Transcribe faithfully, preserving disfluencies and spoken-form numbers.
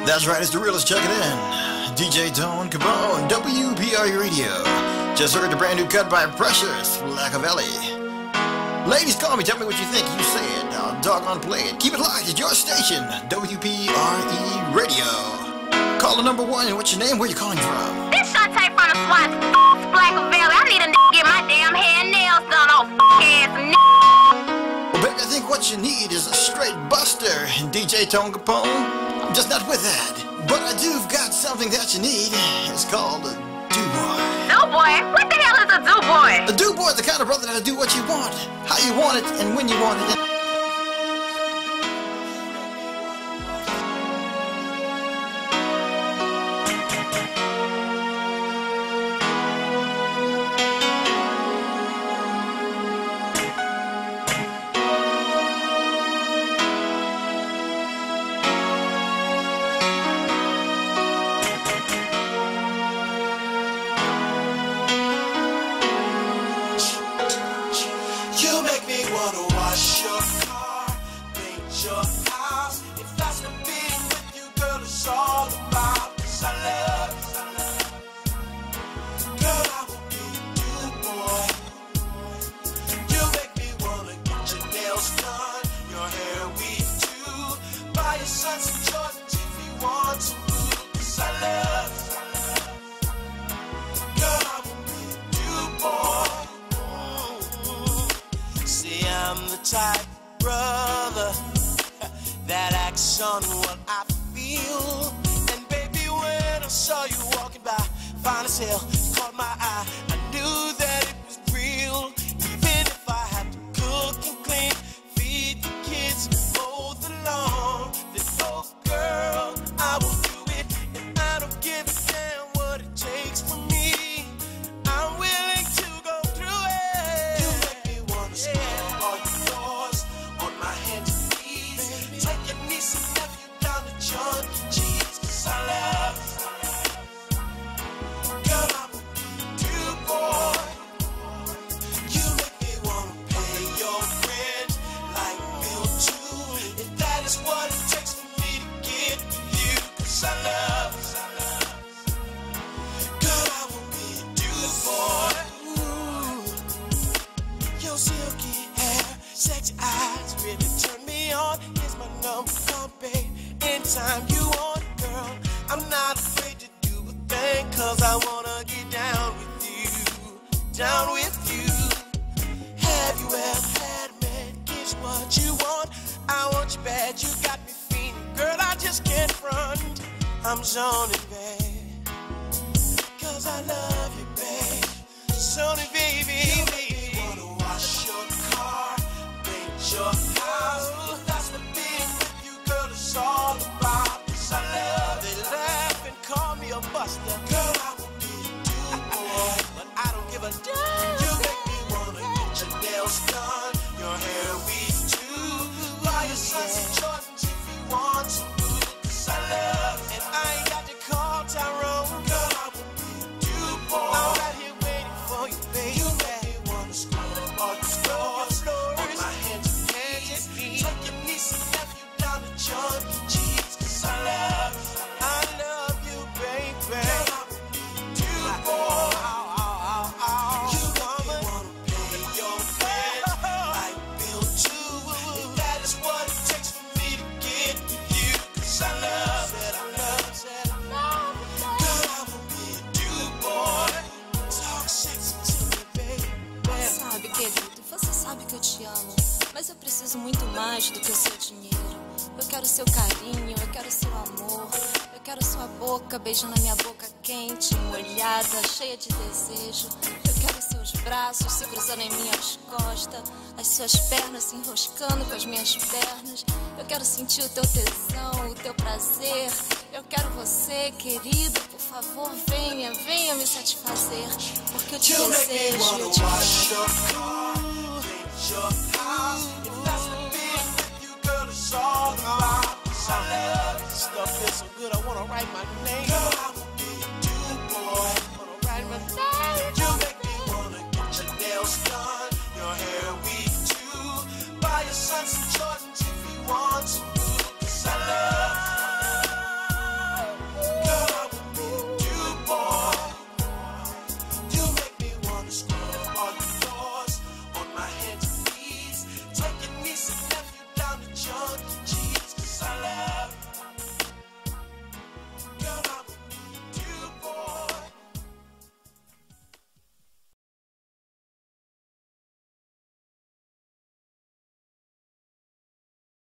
That's right, it's the realest checking in. D J Tone Capone, W P R U Radio. Just heard the brand new cut by Precious, Machiavelli. Ladies, call me, tell me what you think. You say it, I'll doggone play it. Keep it locked, it's your station, W P R E Radio. Call the number one, what's your name, where you calling from? This shot type from the SWAT, Machiavelli. I need a n get my damn hair and nails done, oh ass n. Well, baby, I think what you need is a straight buster, D J Tone Capone. I'm just not with that. But I do've got something that you need. It's called a do-boy. Do-boy? What the hell is a do-boy? A do-boy is the kind of brother that'll do what you want, how you want it, and when you want it. Beijando a minha boca quente, molhada, cheia de desejo. Eu quero seus braços se cruzando em minhas costas, as suas pernas se enroscando com as minhas pernas. Eu quero sentir o teu tesão, o teu prazer. Eu quero você, querido, por favor, venha, venha me satisfazer, porque eu te desejo, eu te Stuff feels so good, I wanna write my name. Girl, I will be a do-boy. Wanna write my name.